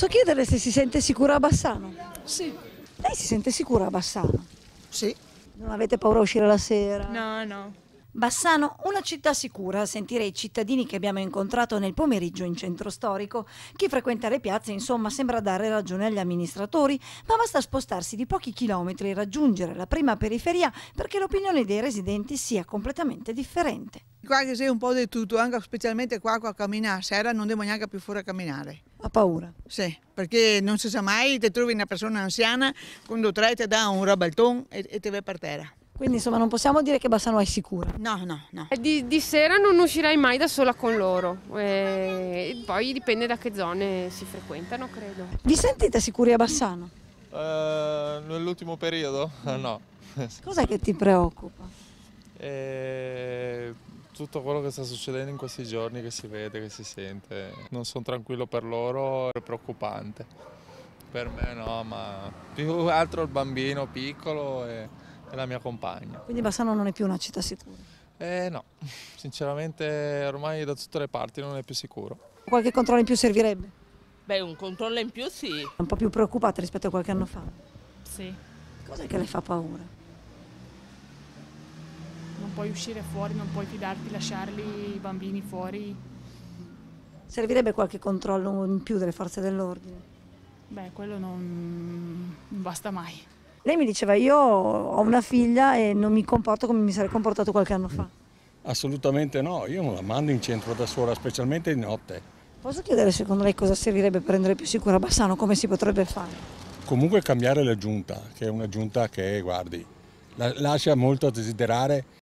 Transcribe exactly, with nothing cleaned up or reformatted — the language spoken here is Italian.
Posso chiedere se si sente sicura a Bassano? Sì. Lei si sente sicura a Bassano? Sì. Non avete paura a uscire la sera? No, no. Bassano, una città sicura, a sentire i cittadini che abbiamo incontrato nel pomeriggio in centro storico. Chi frequenta le piazze, insomma, sembra dare ragione agli amministratori, ma basta spostarsi di pochi chilometri e raggiungere la prima periferia perché l'opinione dei residenti sia completamente differente. Qua che sei un po' di tutto, anche specialmente qua, qua a camminare a sera non devo neanche più fuori a camminare. Ha paura? Sì, perché non si sa mai, ti trovi una persona anziana, quando tre ti dà un rabalton e, e ti vai per terra. Quindi insomma non possiamo dire che Bassano è sicura. No, no, no. Di, di sera non uscirei mai da sola con loro, e poi dipende da che zone si frequentano, credo. Vi sentite sicuri a Bassano? Uh, nell'ultimo periodo? No. Cos'è che ti preoccupa? E tutto quello che sta succedendo in questi giorni, che si vede, che si sente. Non sono tranquillo per loro, è preoccupante. Per me no, ma più altro il bambino piccolo e... è la mia compagna. Quindi Bassano non è più una città sicura? Eh no, sinceramente ormai da tutte le parti non è più sicuro. Qualche controllo in più servirebbe? Beh, un controllo in più sì. È un po' più preoccupata rispetto a qualche anno fa? Sì. Cos'è che le fa paura? Non puoi uscire fuori, non puoi fidarti, lasciarli i bambini fuori. Servirebbe qualche controllo in più delle forze dell'ordine? Beh, quello non, non basta mai. Lei mi diceva io ho una figlia e non mi comporto come mi sarei comportato qualche anno fa. Assolutamente no, io non la mando in centro da sola, specialmente di notte. Posso chiedere secondo lei cosa servirebbe per rendere più sicura Bassano, come si potrebbe fare? Comunque cambiare la giunta, che è una giunta che, guardi, la- lascia molto a desiderare